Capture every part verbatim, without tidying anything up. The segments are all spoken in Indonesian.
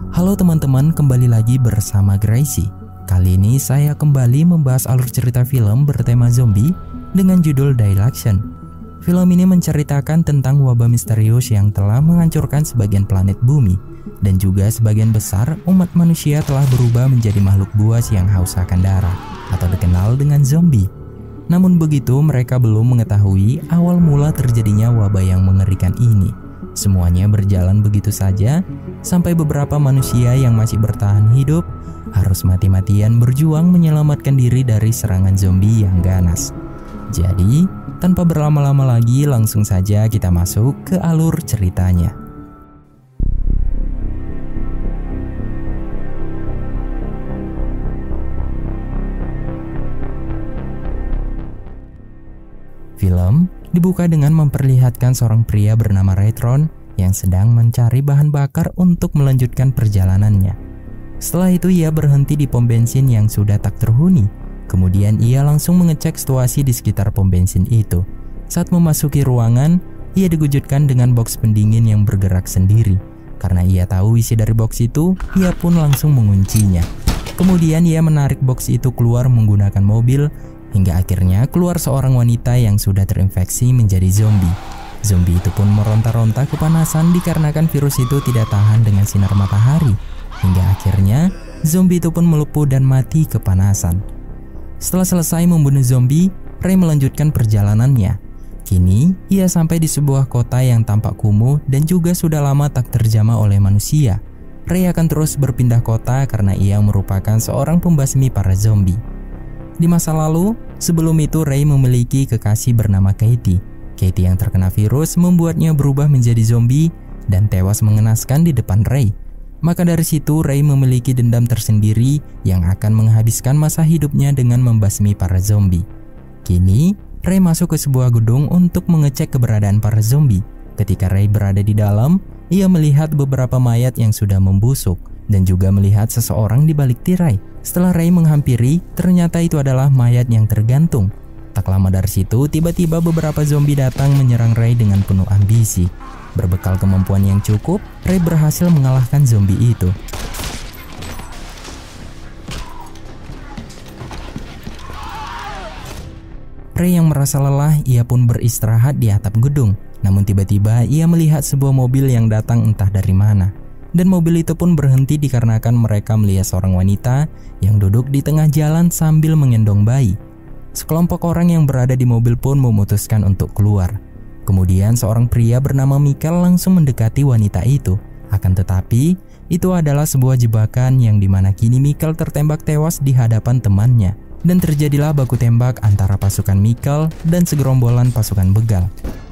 Halo teman-teman, kembali lagi bersama Gracie. Kali ini saya kembali membahas alur cerita film bertema zombie dengan judul Dilaction. Film ini menceritakan tentang wabah misterius yang telah menghancurkan sebagian planet bumi, dan juga sebagian besar umat manusia telah berubah menjadi makhluk buas yang haus akan darah, atau dikenal dengan zombie. Namun begitu, mereka belum mengetahui awal mula terjadinya wabah yang mengerikan ini. Semuanya berjalan begitu saja, sampai beberapa manusia yang masih bertahan hidup harus mati-matian berjuang menyelamatkan diri dari serangan zombie yang ganas. Jadi, tanpa berlama-lama lagi, langsung saja kita masuk ke alur ceritanya. Film dibuka dengan memperlihatkan seorang pria bernama Raytron yang sedang mencari bahan bakar untuk melanjutkan perjalanannya. Setelah itu ia berhenti di pom bensin yang sudah tak terhuni. Kemudian ia langsung mengecek situasi di sekitar pom bensin itu. Saat memasuki ruangan, ia dikejutkan dengan box pendingin yang bergerak sendiri. Karena ia tahu isi dari box itu, ia pun langsung menguncinya. Kemudian ia menarik box itu keluar menggunakan mobil, hingga akhirnya keluar seorang wanita yang sudah terinfeksi menjadi zombie. Zombie itu pun meronta-ronta kepanasan dikarenakan virus itu tidak tahan dengan sinar matahari. Hingga akhirnya zombie itu pun melepuh dan mati kepanasan. Setelah selesai membunuh zombie, Ray melanjutkan perjalanannya. Kini ia sampai di sebuah kota yang tampak kumuh dan juga sudah lama tak terjamah oleh manusia. Ray akan terus berpindah kota karena ia merupakan seorang pembasmi para zombie. Di masa lalu, sebelum itu Ray memiliki kekasih bernama Katie. Katie yang terkena virus membuatnya berubah menjadi zombie dan tewas mengenaskan di depan Ray. Maka dari situ Ray memiliki dendam tersendiri yang akan menghabiskan masa hidupnya dengan membasmi para zombie. Kini, Ray masuk ke sebuah gedung untuk mengecek keberadaan para zombie. Ketika Ray berada di dalam, ia melihat beberapa mayat yang sudah membusuk dan juga melihat seseorang di balik tirai. Setelah Ray menghampiri, ternyata itu adalah mayat yang tergantung. Tak lama dari situ, tiba-tiba beberapa zombie datang menyerang Ray dengan penuh ambisi. Berbekal kemampuan yang cukup, Ray berhasil mengalahkan zombie itu. Ray yang merasa lelah, ia pun beristirahat di atap gedung. Namun tiba-tiba ia melihat sebuah mobil yang datang entah dari mana. Dan mobil itu pun berhenti dikarenakan mereka melihat seorang wanita yang duduk di tengah jalan sambil menggendong bayi. Sekelompok orang yang berada di mobil pun memutuskan untuk keluar. Kemudian seorang pria bernama Michael langsung mendekati wanita itu. Akan tetapi, itu adalah sebuah jebakan yang dimana kini Michael tertembak tewas di hadapan temannya. Dan terjadilah baku tembak antara pasukan Michael dan segerombolan pasukan begal.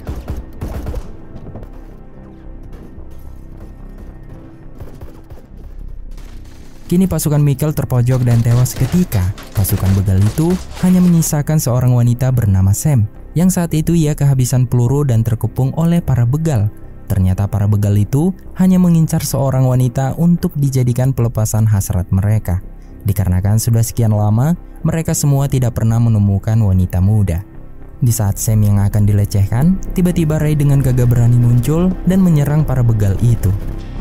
Kini pasukan Michael terpojok dan tewas seketika. Pasukan begal itu hanya menyisakan seorang wanita bernama Sam, yang saat itu ia kehabisan peluru dan terkepung oleh para begal. Ternyata para begal itu hanya mengincar seorang wanita untuk dijadikan pelepasan hasrat mereka. Dikarenakan sudah sekian lama, mereka semua tidak pernah menemukan wanita muda. Di saat Sam yang akan dilecehkan, tiba-tiba Ray dengan gagah berani muncul dan menyerang para begal itu.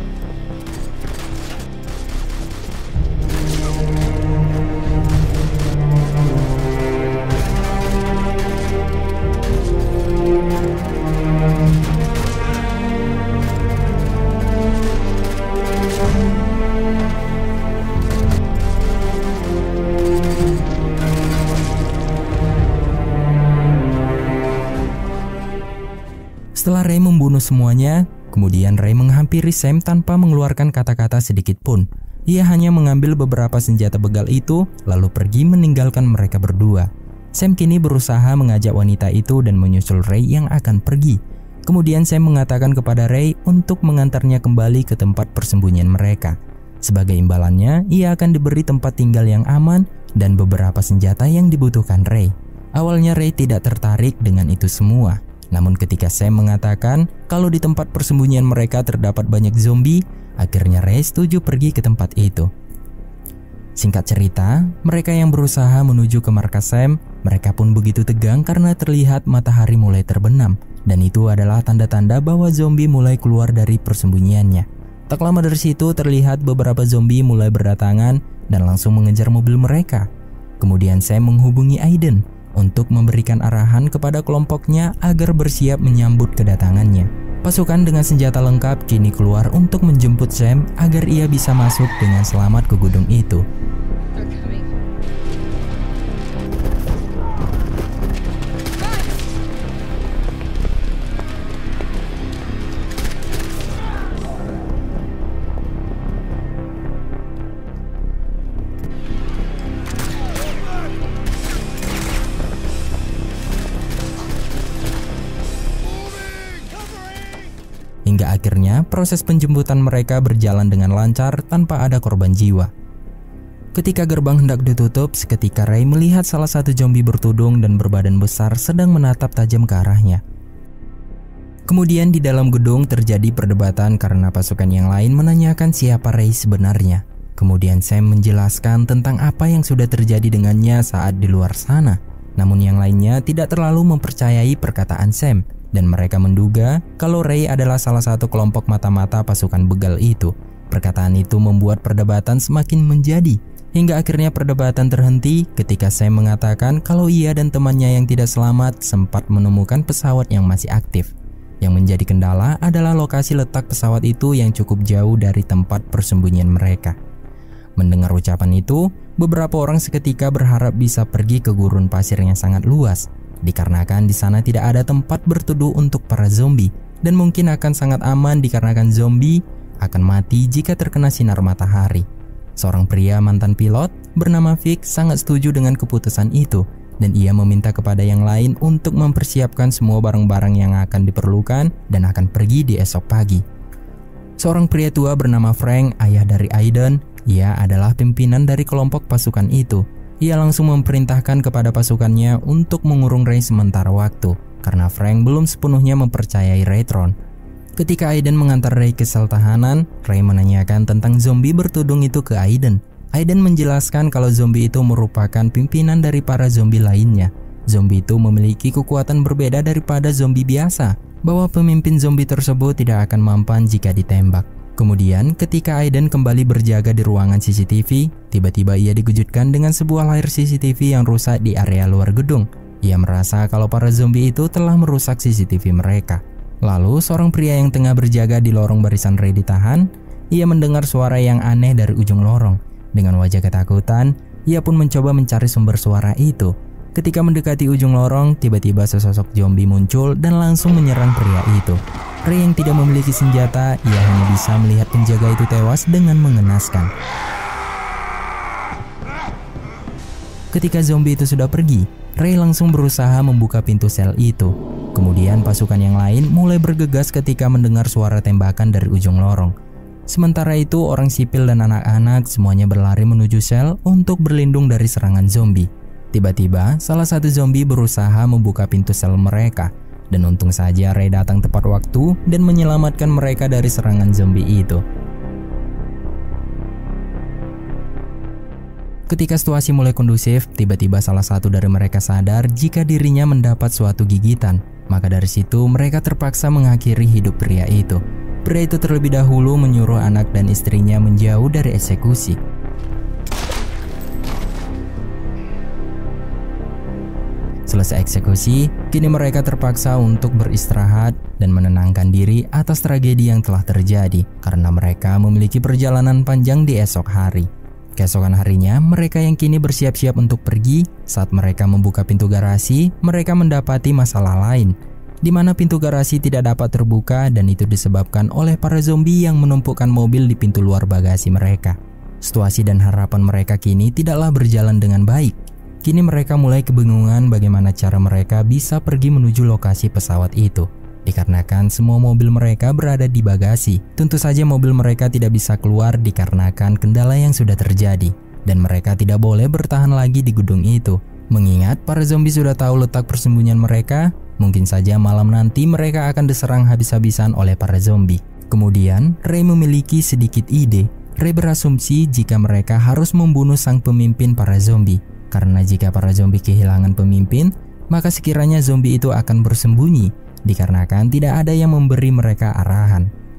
Setelah Ray membunuh semuanya, kemudian Ray menghampiri Sam tanpa mengeluarkan kata-kata sedikit pun. Ia hanya mengambil beberapa senjata begal itu, lalu pergi meninggalkan mereka berdua. Sam kini berusaha mengajak wanita itu dan menyusul Ray yang akan pergi. Kemudian Sam mengatakan kepada Ray untuk mengantarnya kembali ke tempat persembunyian mereka. Sebagai imbalannya, ia akan diberi tempat tinggal yang aman dan beberapa senjata yang dibutuhkan Ray. Awalnya Ray tidak tertarik dengan itu semua. Namun ketika Sam mengatakan kalau di tempat persembunyian mereka terdapat banyak zombie, akhirnya Ray setuju pergi ke tempat itu. Singkat cerita, mereka yang berusaha menuju ke markas Sam, mereka pun begitu tegang karena terlihat matahari mulai terbenam. Dan itu adalah tanda-tanda bahwa zombie mulai keluar dari persembunyiannya. Tak lama dari situ terlihat beberapa zombie mulai berdatangan dan langsung mengejar mobil mereka. Kemudian Sam menghubungi Aiden untuk memberikan arahan kepada kelompoknya agar bersiap menyambut kedatangannya. Pasukan dengan senjata lengkap kini keluar untuk menjemput Sam agar ia bisa masuk dengan selamat ke gudung itu. Hingga akhirnya proses penjemputan mereka berjalan dengan lancar tanpa ada korban jiwa. Ketika gerbang hendak ditutup, seketika Ray melihat salah satu zombie bertudung dan berbadan besar sedang menatap tajam ke arahnya. Kemudian di dalam gedung terjadi perdebatan karena pasukan yang lain menanyakan siapa Ray sebenarnya. Kemudian Sam menjelaskan tentang apa yang sudah terjadi dengannya saat di luar sana. Namun yang lainnya tidak terlalu mempercayai perkataan Sam. Dan mereka menduga kalau Ray adalah salah satu kelompok mata-mata pasukan begal itu. Perkataan itu membuat perdebatan semakin menjadi, hingga akhirnya perdebatan terhenti ketika Sam mengatakan kalau ia dan temannya yang tidak selamat sempat menemukan pesawat yang masih aktif. Yang menjadi kendala adalah lokasi letak pesawat itu yang cukup jauh dari tempat persembunyian mereka. Mendengar ucapan itu, beberapa orang seketika berharap bisa pergi ke gurun pasir yang sangat luas. Dikarenakan di sana tidak ada tempat berteduh untuk para zombie dan mungkin akan sangat aman dikarenakan zombie akan mati jika terkena sinar matahari. Seorang pria mantan pilot bernama Vic sangat setuju dengan keputusan itu dan ia meminta kepada yang lain untuk mempersiapkan semua barang-barang yang akan diperlukan dan akan pergi di esok pagi. Seorang pria tua bernama Frank, ayah dari Aiden, ia adalah pimpinan dari kelompok pasukan itu. Ia langsung memerintahkan kepada pasukannya untuk mengurung Ray sementara waktu, karena Frank belum sepenuhnya mempercayai Raytron. Ketika Aiden mengantar Ray ke sel tahanan, Ray menanyakan tentang zombie bertudung itu ke Aiden. Aiden menjelaskan kalau zombie itu merupakan pimpinan dari para zombie lainnya. Zombie itu memiliki kekuatan berbeda daripada zombie biasa, bahwa pemimpin zombie tersebut tidak akan mampan jika ditembak. Kemudian ketika Aiden kembali berjaga di ruangan C C T V, tiba-tiba ia dikejutkan dengan sebuah layar C C T V yang rusak di area luar gedung. Ia merasa kalau para zombie itu telah merusak C C T V mereka. Lalu seorang pria yang tengah berjaga di lorong barisan Ray ditahan, ia mendengar suara yang aneh dari ujung lorong. Dengan wajah ketakutan, ia pun mencoba mencari sumber suara itu. Ketika mendekati ujung lorong, tiba-tiba sesosok zombie muncul dan langsung menyerang pria itu. Ray yang tidak memiliki senjata, ia hanya bisa melihat penjaga itu tewas dengan mengenaskan. Ketika zombie itu sudah pergi, Ray langsung berusaha membuka pintu sel itu. Kemudian pasukan yang lain mulai bergegas ketika mendengar suara tembakan dari ujung lorong. Sementara itu orang sipil dan anak-anak semuanya berlari menuju sel untuk berlindung dari serangan zombie. Tiba-tiba salah satu zombie berusaha membuka pintu sel mereka. Dan untung saja Ray datang tepat waktu dan menyelamatkan mereka dari serangan zombie itu. Ketika situasi mulai kondusif, tiba-tiba salah satu dari mereka sadar jika dirinya mendapat suatu gigitan. Maka dari situ mereka terpaksa mengakhiri hidup pria itu. Pria itu terlebih dahulu menyuruh anak dan istrinya menjauh dari eksekusi. Selesai eksekusi, kini mereka terpaksa untuk beristirahat dan menenangkan diri atas tragedi yang telah terjadi karena mereka memiliki perjalanan panjang di esok hari. Keesokan harinya, mereka yang kini bersiap-siap untuk pergi, saat mereka membuka pintu garasi, mereka mendapati masalah lain, di mana pintu garasi tidak dapat terbuka dan itu disebabkan oleh para zombie yang menumpukan mobil di pintu luar bagasi mereka. Situasi dan harapan mereka kini tidaklah berjalan dengan baik. Kini mereka mulai kebingungan bagaimana cara mereka bisa pergi menuju lokasi pesawat itu. Dikarenakan semua mobil mereka berada di bagasi, tentu saja mobil mereka tidak bisa keluar dikarenakan kendala yang sudah terjadi. Dan mereka tidak boleh bertahan lagi di gedung itu. Mengingat para zombie sudah tahu letak persembunyian mereka, mungkin saja malam nanti mereka akan diserang habis-habisan oleh para zombie. Kemudian, Ray memiliki sedikit ide. Ray berasumsi jika mereka harus membunuh sang pemimpin para zombie. Karena jika para zombie kehilangan pemimpin, maka sekiranya zombie itu akan bersembunyi, dikarenakan tidak ada yang memberi mereka arahan.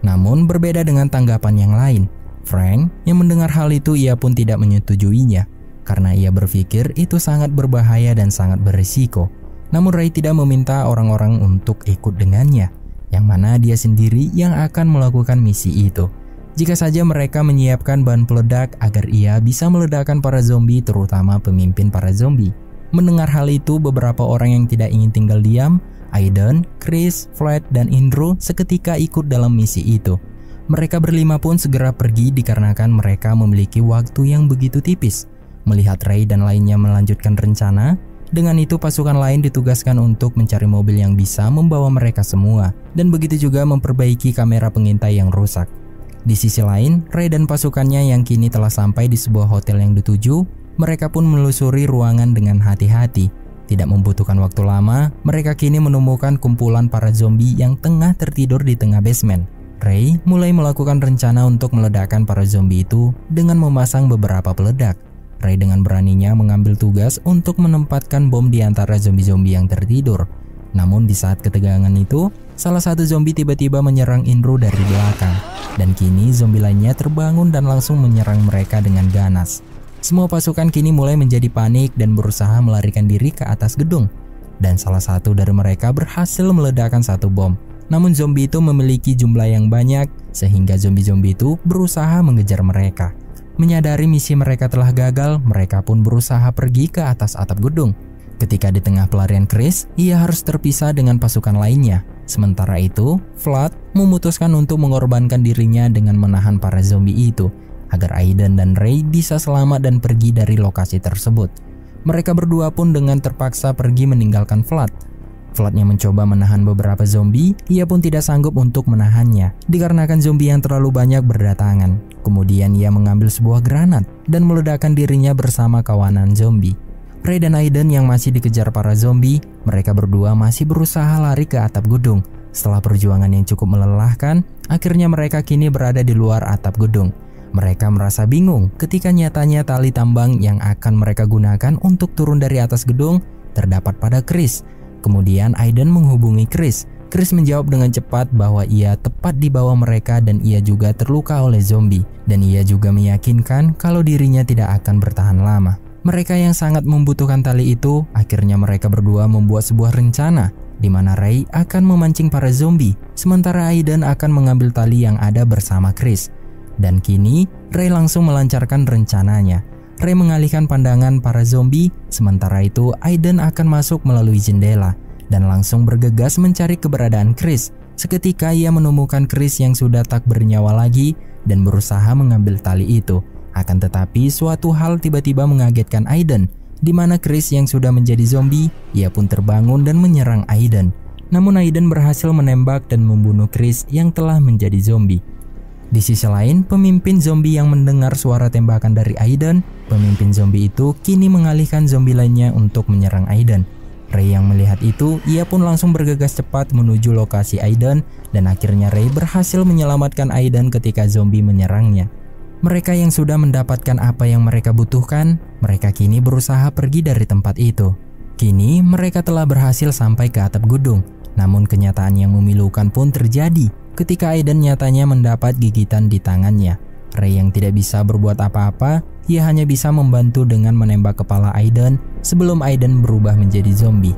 Namun berbeda dengan tanggapan yang lain, Frank yang mendengar hal itu ia pun tidak menyetujuinya karena ia berpikir itu sangat berbahaya dan sangat berisiko. Namun Ray tidak meminta orang-orang untuk ikut dengannya, yang mana dia sendiri yang akan melakukan misi itu. Jika saja mereka menyiapkan bahan peledak agar ia bisa meledakkan para zombie, terutama pemimpin para zombie. Mendengar hal itu, beberapa orang yang tidak ingin tinggal diam, Aiden, Chris, Flat, dan Andrew seketika ikut dalam misi itu. Mereka berlima pun segera pergi dikarenakan mereka memiliki waktu yang begitu tipis. Melihat Ray dan lainnya melanjutkan rencana, dengan itu pasukan lain ditugaskan untuk mencari mobil yang bisa membawa mereka semua, dan begitu juga memperbaiki kamera pengintai yang rusak. Di sisi lain, Ray dan pasukannya yang kini telah sampai di sebuah hotel yang dituju, mereka pun menelusuri ruangan dengan hati-hati. Tidak membutuhkan waktu lama, mereka kini menemukan kumpulan para zombie yang tengah tertidur di tengah basement. Ray mulai melakukan rencana untuk meledakkan para zombie itu dengan memasang beberapa peledak. Ray dengan beraninya mengambil tugas untuk menempatkan bom di antara zombie-zombie yang tertidur. Namun di saat ketegangan itu, salah satu zombie tiba-tiba menyerang Andrew dari belakang. Dan kini zombie lainnya terbangun dan langsung menyerang mereka dengan ganas. Semua pasukan kini mulai menjadi panik dan berusaha melarikan diri ke atas gedung. Dan salah satu dari mereka berhasil meledakkan satu bom. Namun zombie itu memiliki jumlah yang banyak sehingga zombie-zombie itu berusaha mengejar mereka. Menyadari misi mereka telah gagal, mereka pun berusaha pergi ke atas atap gedung. Ketika di tengah pelarian Chris, ia harus terpisah dengan pasukan lainnya. Sementara itu, Flood memutuskan untuk mengorbankan dirinya dengan menahan para zombie itu agar Aiden dan Ray bisa selamat dan pergi dari lokasi tersebut. Mereka berdua pun dengan terpaksa pergi meninggalkan Flood. Floodnya mencoba menahan beberapa zombie, ia pun tidak sanggup untuk menahannya dikarenakan zombie yang terlalu banyak berdatangan. Kemudian ia mengambil sebuah granat dan meledakkan dirinya bersama kawanan zombie. Ray dan Aiden yang masih dikejar para zombie, mereka berdua masih berusaha lari ke atap gedung. Setelah perjuangan yang cukup melelahkan, akhirnya mereka kini berada di luar atap gedung. Mereka merasa bingung ketika nyatanya tali tambang yang akan mereka gunakan untuk turun dari atas gedung terdapat pada Chris. Kemudian Aiden menghubungi Chris. Chris menjawab dengan cepat bahwa ia tepat di bawah mereka dan ia juga terluka oleh zombie. Dan ia juga meyakinkan kalau dirinya tidak akan bertahan lama. Mereka yang sangat membutuhkan tali itu, akhirnya mereka berdua membuat sebuah rencana di mana Ray akan memancing para zombie, sementara Aiden akan mengambil tali yang ada bersama Chris. Dan kini, Ray langsung melancarkan rencananya. Ray mengalihkan pandangan para zombie, sementara itu Aiden akan masuk melalui jendela dan langsung bergegas mencari keberadaan Chris. Seketika ia menemukan Chris yang sudah tak bernyawa lagi dan berusaha mengambil tali itu. Akan tetapi suatu hal tiba-tiba mengagetkan Aiden, di mana Chris yang sudah menjadi zombie, ia pun terbangun dan menyerang Aiden. Namun Aiden berhasil menembak dan membunuh Chris yang telah menjadi zombie. Di sisi lain, pemimpin zombie yang mendengar suara tembakan dari Aiden, pemimpin zombie itu kini mengalihkan zombie lainnya untuk menyerang Aiden. Ray yang melihat itu, ia pun langsung bergegas cepat menuju lokasi Aiden dan akhirnya Ray berhasil menyelamatkan Aiden ketika zombie menyerangnya. Mereka yang sudah mendapatkan apa yang mereka butuhkan, mereka kini berusaha pergi dari tempat itu. Kini mereka telah berhasil sampai ke atap gedung, namun kenyataan yang memilukan pun terjadi ketika Aiden nyatanya mendapat gigitan di tangannya. Ray yang tidak bisa berbuat apa-apa, ia hanya bisa membantu dengan menembak kepala Aiden sebelum Aiden berubah menjadi zombie.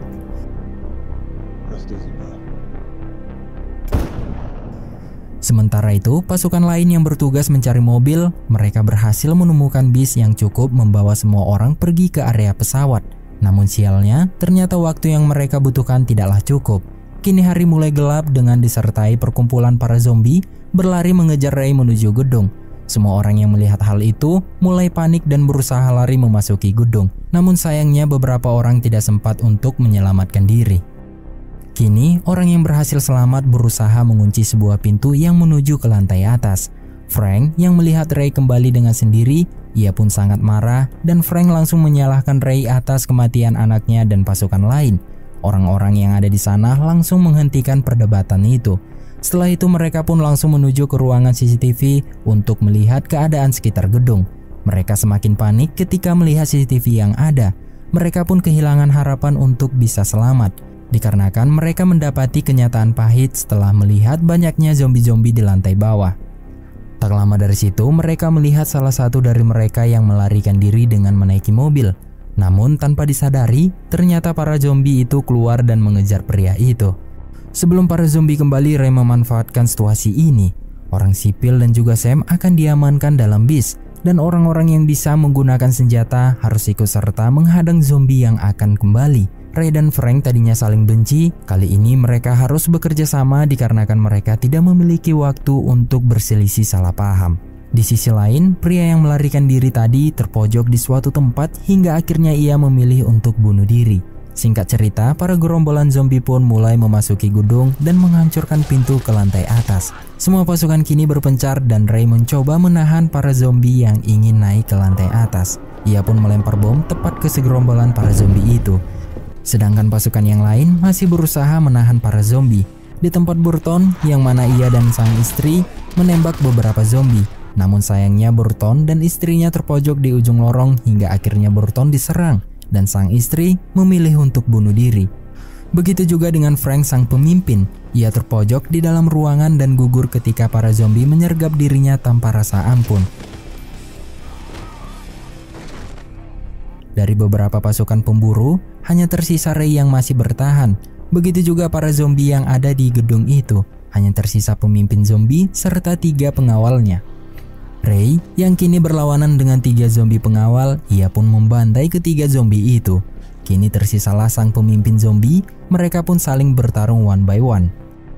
Sementara itu, pasukan lain yang bertugas mencari mobil, mereka berhasil menemukan bis yang cukup membawa semua orang pergi ke area pesawat. Namun sialnya, ternyata waktu yang mereka butuhkan tidaklah cukup. Kini hari mulai gelap dengan disertai perkumpulan para zombie berlari mengejar Ray menuju gedung. Semua orang yang melihat hal itu mulai panik dan berusaha lari memasuki gedung. Namun sayangnya beberapa orang tidak sempat untuk menyelamatkan diri. Kini orang yang berhasil selamat berusaha mengunci sebuah pintu yang menuju ke lantai atas. Frank yang melihat Ray kembali dengan sendiri, ia pun sangat marah dan Frank langsung menyalahkan Ray atas kematian anaknya dan pasukan lain. Orang-orang yang ada di sana langsung menghentikan perdebatan itu. Setelah itu mereka pun langsung menuju ke ruangan C C T V untuk melihat keadaan sekitar gedung. Mereka semakin panik ketika melihat C C T V yang ada. Mereka pun kehilangan harapan untuk bisa selamat. dikarenakan mereka mendapati kenyataan pahit setelah melihat banyaknya zombie-zombie di lantai bawah. Tak lama dari situ, mereka melihat salah satu dari mereka yang melarikan diri dengan menaiki mobil. Namun tanpa disadari, ternyata para zombie itu keluar dan mengejar pria itu. Sebelum para zombie kembali, Ray memanfaatkan situasi ini. Orang sipil dan juga Sam akan diamankan dalam bis, dan orang-orang yang bisa menggunakan senjata harus ikut serta menghadang zombie yang akan kembali. Ray dan Frank tadinya saling benci, kali ini mereka harus bekerja sama dikarenakan mereka tidak memiliki waktu untuk berselisih salah paham. Di sisi lain, pria yang melarikan diri tadi terpojok di suatu tempat hingga akhirnya ia memilih untuk bunuh diri. Singkat cerita, para gerombolan zombie pun mulai memasuki gedung dan menghancurkan pintu ke lantai atas. Semua pasukan kini berpencar dan Ray mencoba menahan para zombie yang ingin naik ke lantai atas. Ia pun melempar bom tepat ke segerombolan para zombie itu. Sedangkan pasukan yang lain masih berusaha menahan para zombie di tempat Burton, yang mana ia dan sang istri menembak beberapa zombie. Namun sayangnya Burton dan istrinya terpojok di ujung lorong hingga akhirnya Burton diserang dan sang istri memilih untuk bunuh diri. Begitu juga dengan Frank, sang pemimpin. Ia terpojok di dalam ruangan dan gugur ketika para zombie menyergap dirinya tanpa rasa ampun. Dari beberapa pasukan pemburu, hanya tersisa Ray yang masih bertahan. Begitu juga para zombie yang ada di gedung itu. Hanya tersisa pemimpin zombie serta tiga pengawalnya. Ray yang kini berlawanan dengan tiga zombie pengawal, ia pun membantai ketiga zombie itu. Kini tersisalah sang pemimpin zombie, mereka pun saling bertarung one by one.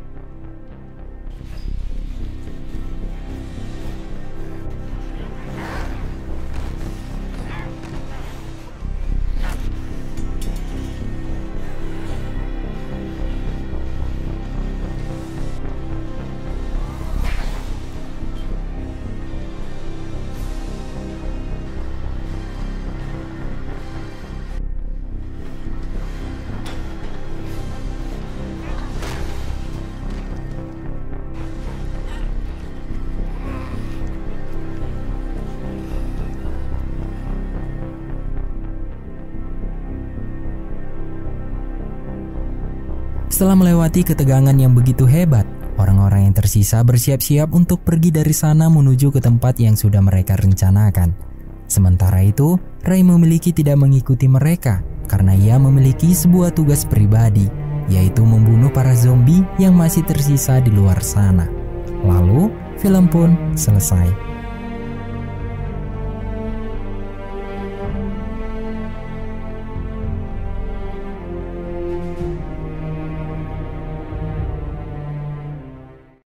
Setelah melewati ketegangan yang begitu hebat, orang-orang yang tersisa bersiap-siap untuk pergi dari sana menuju ke tempat yang sudah mereka rencanakan. Sementara itu, Ray memiliki tidak mengikuti mereka karena ia memiliki sebuah tugas pribadi, yaitu membunuh para zombie yang masih tersisa di luar sana. Lalu, film pun selesai.